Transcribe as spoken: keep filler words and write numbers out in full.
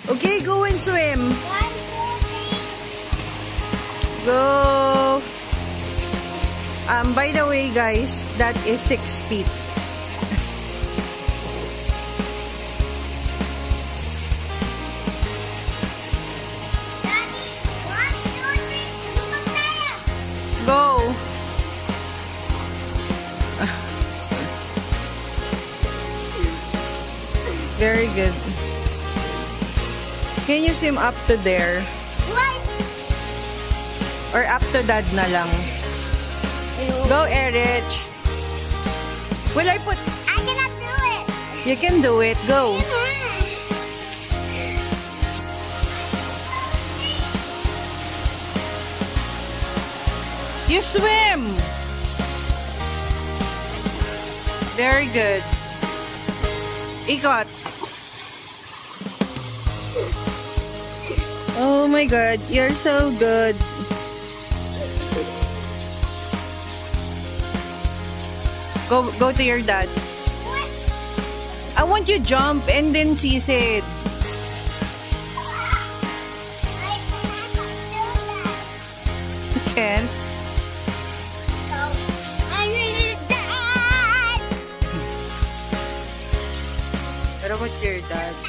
Okay, go and swim. One, two, three. Go. Um, by the way, guys, that is six feet. Daddy, one, two, three. Lumag tayo. Go. Very good. Can you swim up to there? What? Or up to dad na lang? Go, Erich. Will I put... I cannot do it. You can do it. Go. You swim. Very good. Ikot. Oh my God, you're so good. Go, go to your dad. What? I want you jump and then seize it. I cannot do that. You can. So, I need that. Pero with your dad.